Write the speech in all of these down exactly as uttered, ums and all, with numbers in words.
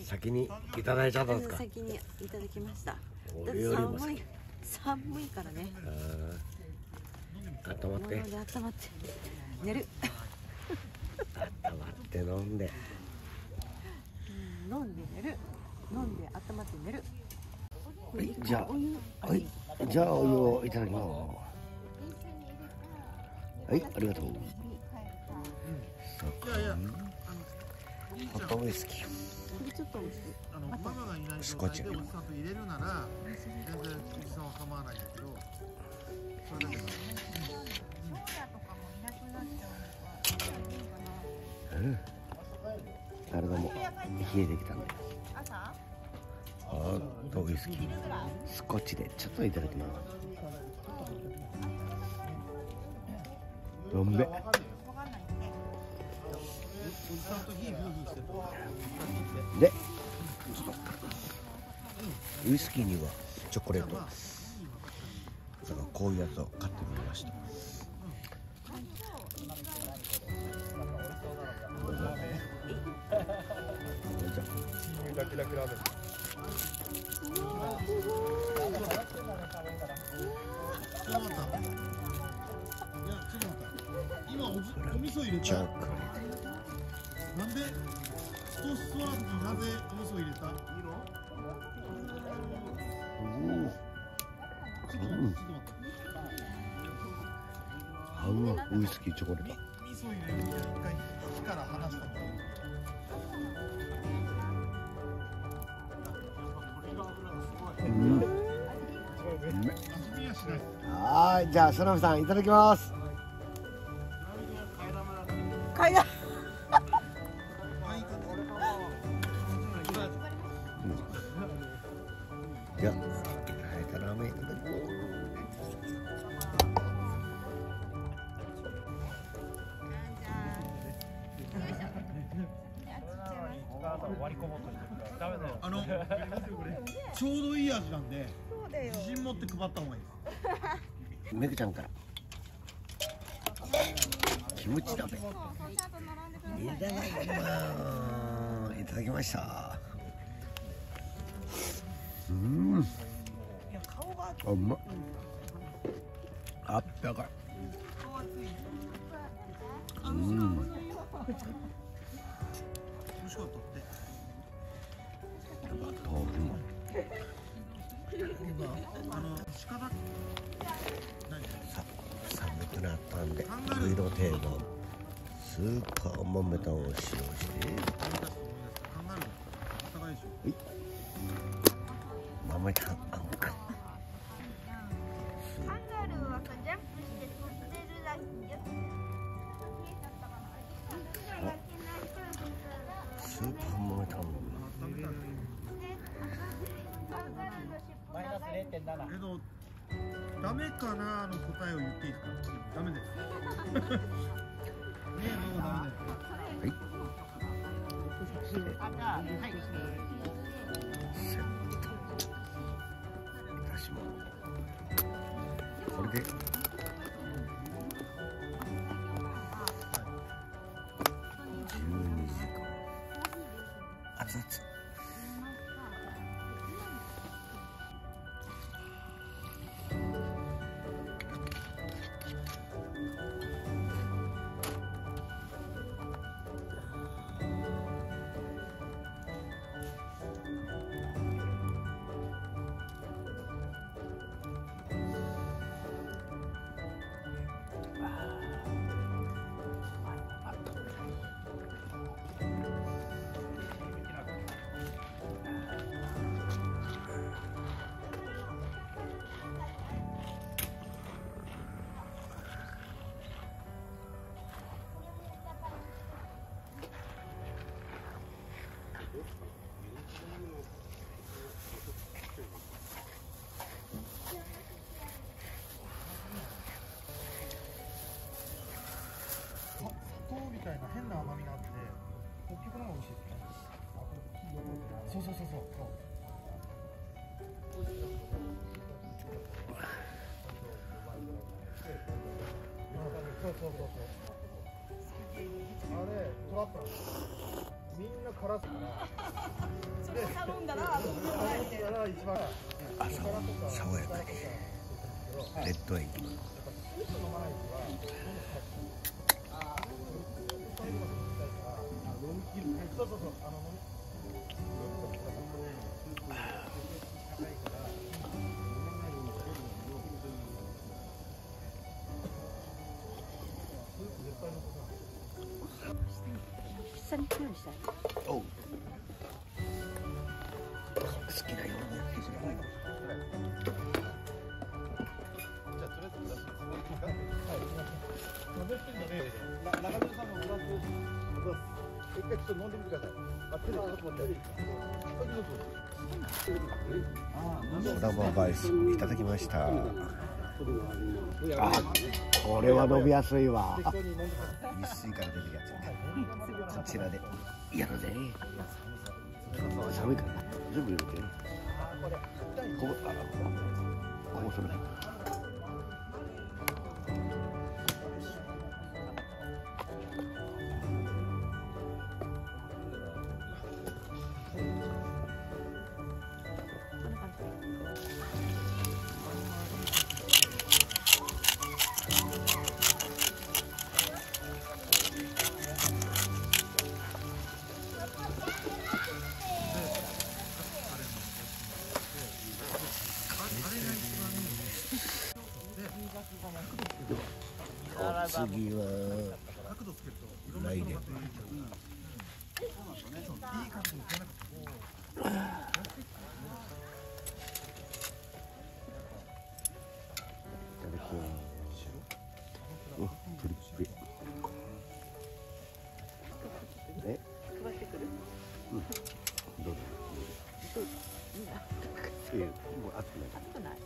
先にいただいちゃったんですか。 先にいただきました。だって俺よりも寒い寒いからね。 あー、温まって。 なので温まって寝る。 温まって飲んで。 うん、飲んで寝る。飲んで温まって寝る。 はい、じゃあ、 お湯はい、じゃあお湯をいただきます。はい、ありがとう。そこにホットウイスキー。 これちょっと美味しい。 あのママがいない状態でおじさんと入れるなら全然おじさんは構わないんだけど、それだけだ。 うん。体も冷えてきたね。ホットウイスキー、スコッチでちょっといただきます。飲んで。で、ウイスキーにはチョコレート。だからこういうやつを買ってみました。 ラキラキラーメン。今おじお味噌入れた。なんでストスワーズになぜお味噌入れた？ うん。 ちょっと待って、ちょっと待って。 合うわ、ウイスキーチョコレート。 味噌入れると一回火から離した方がいい。 うん。はい、じゃあ、ソナフさん、いただきます。 階段。 じゃあ、はい、ラーメンいただきます。 あの、ちょうどいい味なんで、自信持って配った方がいいです。 めぐちゃんから。キムチ鍋。いただきます。いただきました。うん。あ、うまっ。あったかい。うん。 美味しかったって。 豆腐も。 あの鹿だ。 さ、寒くなったんで、冬の定番スーパー豆炭を使用して。 カンガルー。暖かいでしょ。 はい。豆炭あんか。 カンガルーはジャンプして飛んでるだけ。 スーパー豆炭。 マイナス れいてんなな。けどダメかなの答えを言っていいですか？ダメです。ねえ、もうダメだよ。 はい。 あ、じゃあ、はい。 セット。私も。これで。じゅうにじかん。熱々。 みたいな変な甘みがあって、北極の方が美味しいですね。そうそうそうそう。そうそうそうそう。あれトラップなんですよ。 みんな辛すからそれ頼んだら一番あ、爽やかにレッドエッグ。 そうそうそう、あの下に強いしたい。 おう。好きなようにやってくれ。 じゃあとりあえずグラスです。はい。食べてるのね。中村さんもグラス。グラス。一回ちょっと飲んでみてください。あ、手でちょっと待って。 ソラマバイスいただきました。あ、これは飲みやすいわ。あ、密水から出てきやつね。こちらでやるぜ。寒いからな。全部入れて。ここ、あ、ここそれ。お次は来年。うん、プリップリ。え？ 配ってくる？ うん。どうぞ。 いいな。 ええ、もう熱くない。 熱くない。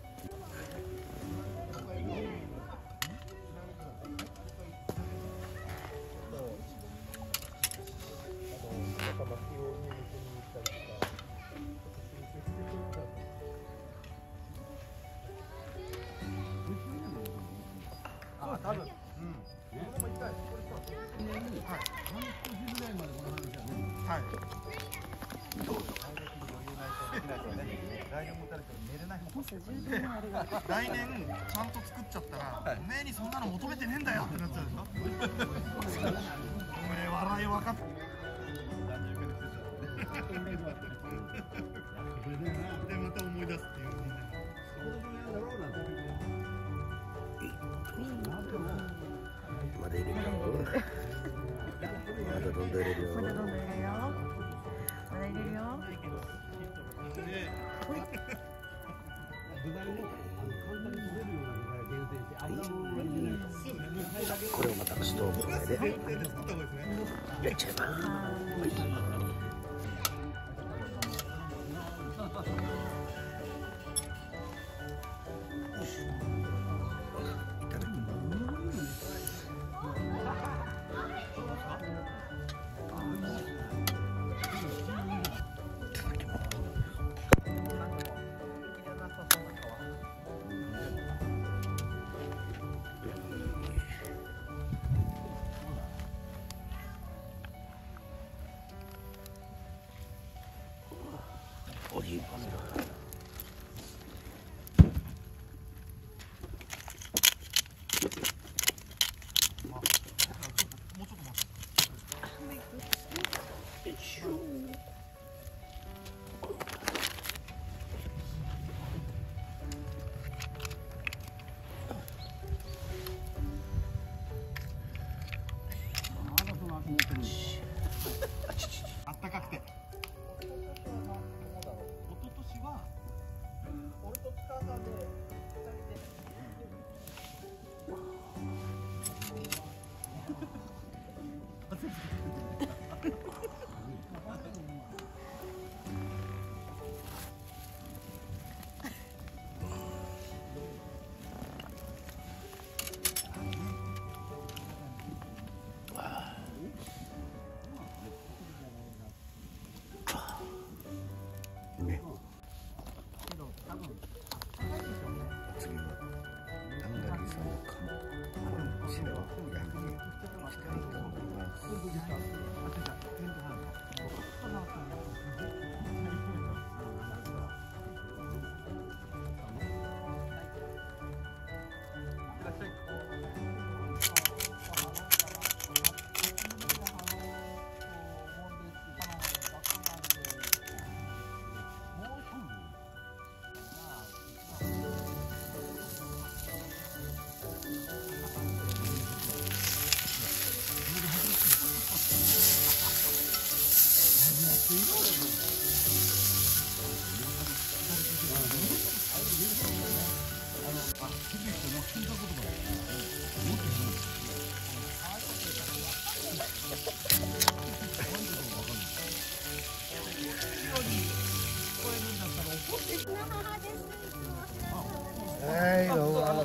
あ、多分。うん。はい。来年ちゃんと作っちゃったら、おめえにそんなの求めてねえんだよってなっちゃうでしょ。おめえ笑い分かっ。でまた思い出すっていう。 まだ入れるよ。まだどんどん入れるよ。 まだどんどん入れるよ。まだ入れるよ。 これをまたストーブの上でやっちゃえば。オリーブオイル。 あったかくて。一昨年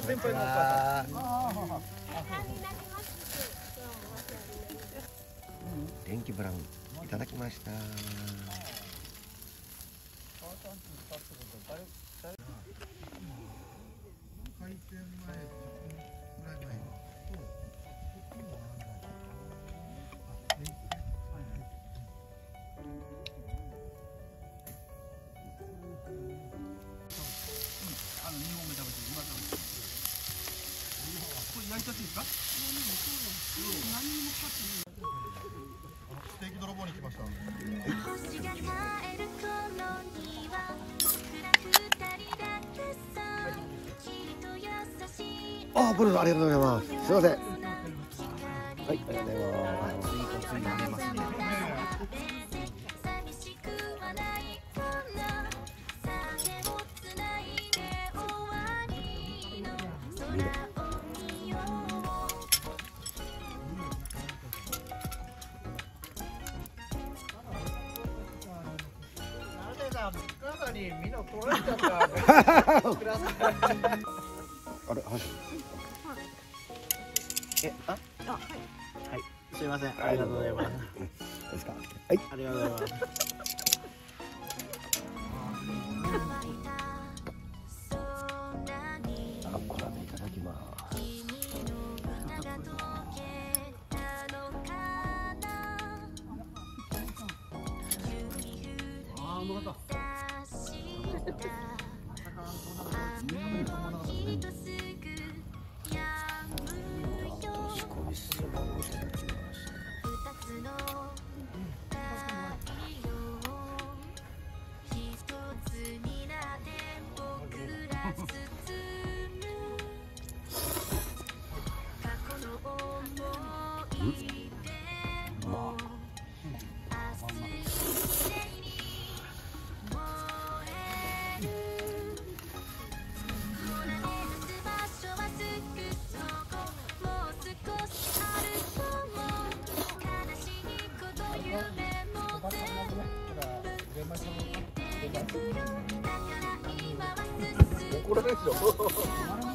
先輩のお母あー電気ブラウンいただきました。 開店前じゅっぷんぐらい前にあのにほんめ食べて今食べてこれ焼いちゃっていいですか？ステーキ泥棒に来ました。 あ、ポテトありがとうございます。すいません。はい、ありがとうございます。 体にみんな取られちゃった。 あれ、はい。え、あ、 あ、はい。 はい、すいません、ありがとうございます。 ですか。はい。 ありがとうございます。 あ、これでいただきます。 あー、うまかった。怒られるでしょ。